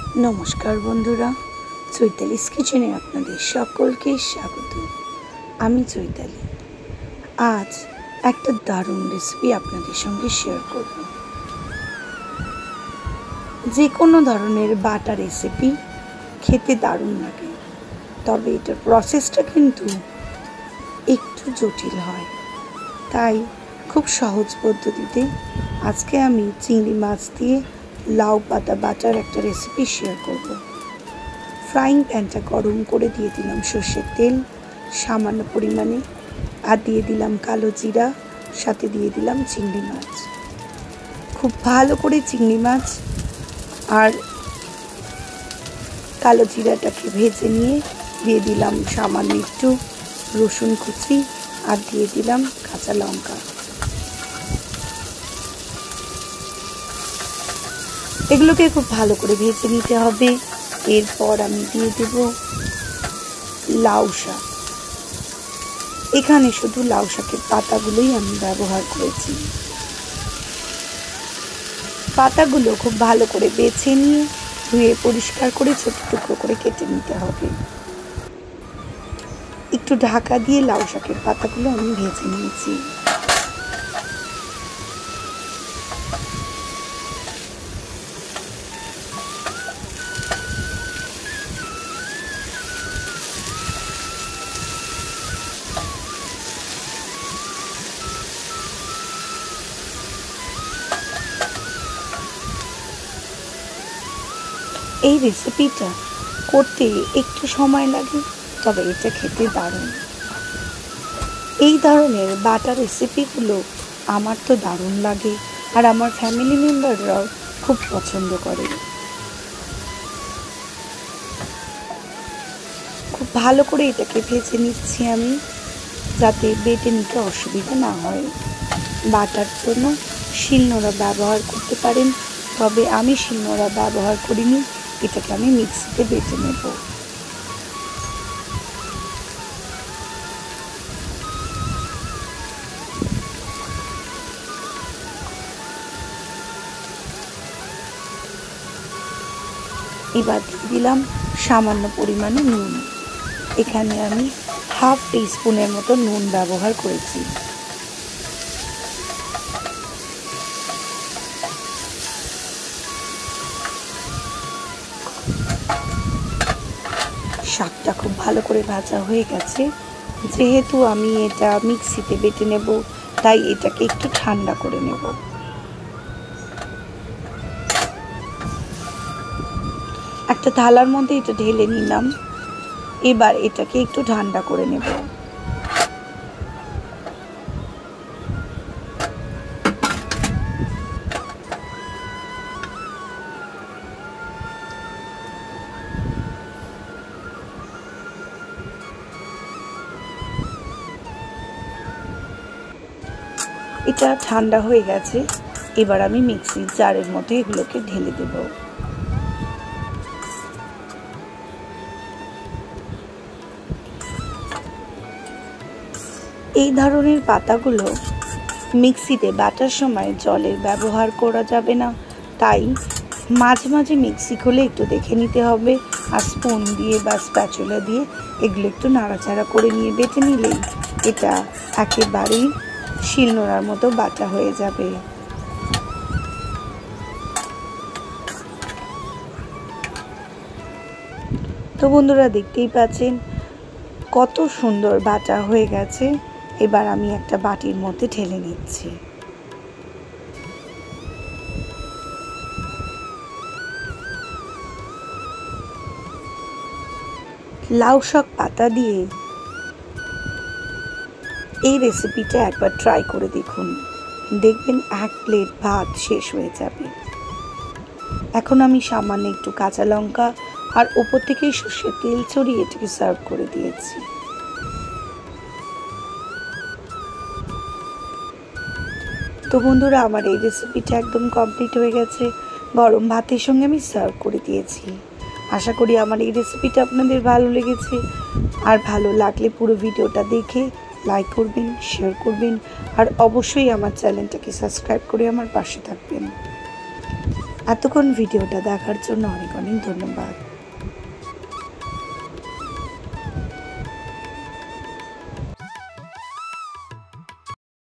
নমস্কার বন্ধুরা, চৈতালিস কিচেনে আপনাদের সকলকে স্বাগত। আমি চৈতালি। আজ একটা দারুণ রেসিপি আপনাদের সঙ্গে শেয়ার করব। যে কোনো ধরনের বাটা রেসিপি খেতে দারুণ লাগে, তবে এটার প্রসেসটা কিন্তু একটু জটিল হয়। তাই খুব সহজ পদ্ধতিতে আজকে আমি চিংড়ি মাছ দিয়ে লাউ পাতা বাটার একটা রেসিপি শেয়ার করব। ফ্রাইং প্যানটা গরম করে দিয়ে দিলাম সর্ষের তেল সামান্য পরিমাণে, আর দিয়ে দিলাম কালো জিরা, সাথে দিয়ে দিলাম চিংড়ি মাছ। খুব ভালো করে চিংড়ি মাছ আর কালো জিরাটাকে ভেজে নিয়ে দিয়ে দিলাম সামান্য একটু রসুন কুচি আর দিয়ে দিলাম কাঁচা লঙ্কা। এগুলোকে খুব ভালো করে ভেজে নিতে হবে। এরপর আমি দিয়ে দেব লাউ শাক। এখানে শুধু লাউ শাকের পাতাগুলোই আমি ব্যবহার করেছি। পাতাগুলো খুব ভালো করে বেছে নিয়ে ধুয়ে পরিষ্কার করে ছোট টুকরো করে কেটে নিতে হবে। একটু ঢাকা দিয়ে লাউ শাকের পাতাগুলো আমি ভেজে নিয়েছি। এই রেসিপিটা করতে একটু সময় লাগে, তবে এটা খেতে দারুণ। এই ধরনের বাটা রেসিপিগুলো আমার তো দারুণ লাগে, আর আমার ফ্যামিলি মেম্বাররাও খুব পছন্দ করে। খুব ভালো করে এটাকে ভেজে নিচ্ছি আমি, যাতে বেটে নিতে অসুবিধা না হয়। বাটার জন্য শিলনোড়া ব্যবহার করতে পারেন, তবে আমি শিলনোড়া ব্যবহার করিনি। এটাকে আমি মিক্সিতে বেটে নেব। এবার দিয়ে দিলাম সামান্য পরিমাণে নুন। এখানে আমি হাফ টিস্পুনের মতো নুন ব্যবহার করেছি। শাকটা খুব ভালো করে ভাজা হয়ে গেছে। যেহেতু আমি এটা মিক্সিতে বেটে নেব, তাই এটাকে একটু ঠান্ডা করে নেব। একটা থালার মধ্যে এটা ঢেলে নিলাম। এবার এটাকে একটু ঠান্ডা করে নেব। এটা ঠান্ডা হয়ে গেছে। এবার আমি মিক্সির জারের মধ্যে এগুলোকে ঢেলে দেব। এই ধরনের পাতাগুলো মিক্সিতে বাটার সময় জলের ব্যবহার করা যাবে না, তাই মাঝে মাঝে মিক্সি খুলে একটু দেখে নিতে হবে, আর স্পুন দিয়ে বা স্প্যাচুলা দিয়ে এগুলো একটু নাড়াচাড়া করে নিয়ে বেটে নিলেই এটা একেবারেই শিলনোড়ার মতো বাটা হয়ে যাবে। তো বন্ধুরা, দেখতেই পাচ্ছেন কত সুন্দর বাটা হয়ে গেছে। এবার আমি একটা বাটির মধ্যে ঢেলে নিচ্ছি। লাউ শাক পাতা দিয়ে এই রেসিপিটা একবার ট্রাই করে দেখুন, দেখবেন এক প্লেট ভাত শেষ হয়ে যাবে। এখন আমি সামান্য একটু কাঁচা লঙ্কা আর ওপর থেকে সর্ষের তেল ছড়িয়ে এটাকে সার্ভ করে দিয়েছি। তো বন্ধুরা, আমার এই রেসিপিটা একদম কমপ্লিট হয়ে গেছে। গরম ভাতের সঙ্গে আমি সার্ভ করে দিয়েছি। আশা করি আমার এই রেসিপিটা আপনাদের ভালো লেগেছে, আর ভালো লাগলে পুরো ভিডিওটা দেখে লাইক করবেন, শেয়ার করবেন, আর অবশ্যই আমার চ্যানেলটাকে সাবস্ক্রাইব করে আমার পাশে থাকবেন। এতক্ষণ ভিডিওটা দেখার জন্য অনেক অনেক ধন্যবাদ।